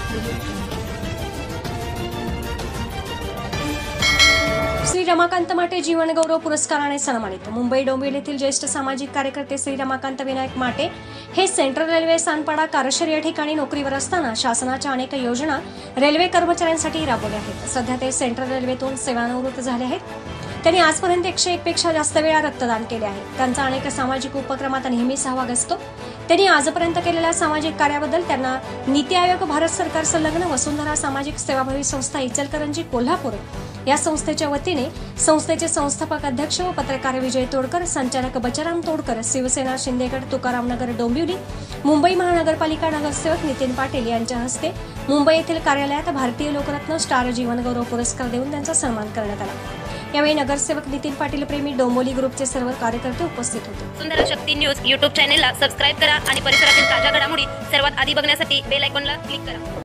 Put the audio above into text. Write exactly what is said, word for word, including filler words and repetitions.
श्री रमाकांत माटे जीवनगौरव पुरस्काराने सन्मानित। मुंबई डोंबिवली येथील ज्येष्ठ सामाजिक कार्यकर्ते श्री रमाकांत विनायक माटे हे सेंट्रल रेल्वे सानपाडा कारशेर या ठिकाणी नोकरीवर असताना शासनाच्या अनेक योजना रेल्वे कर्मचाऱ्यांसाठी राबवल्या आहेत। सध्या ते सेंट्रल रेल्वेतून सेवानिवृत्त झाले आहेत। त्यांनी आजपर्यंत एकशे एक पेक्षा जास्त वेळा रक्तदान केले आहे। त्यांचा अनेक सामाजिक उपक्रमात नेहमी सहभाग असतो। त्यांनी आजपर्यंत केलेल्या सामाजिक कार्याबद्दल त्यांना नीती आयोग, भारत सरकार संलग्न वसुंधरा सामाजिक सेवाभावी संस्था इचलकरंजी कोल्हापूर या संस्थेच्या वतीने संस्थेचे संस्थापक अध्यक्ष व पत्रकार विजय तोडकर, संचालक बचराम तोडकर, शिवसेना शिंदेगड तुकारामनगर डोंबिवली, मुंबई महानगरपालिका नगरसेवक नितीन पाटील यांच्या हस्ते मुंबई येथील कार्यालयात भारतीय लोकरत्न स्टार जीवनगौरव पुरस्कार देऊन त्यांचा सन्मान करण्यात आला। यावेळी नगरसेवक नितीन पाटील प्रेमी डोंबिवली ग्रुपचे सर्व कार्यकर्ते उपस्थित होते। वसुंधरा शक्ती न्यूज यूट्यूब चॅनेलला सबस्क्राईब करा आणि परिसरातील ताज्या घडामोडी सर्वात आधी बघण्यासाठी बेल आयकॉनला क्लिक करा।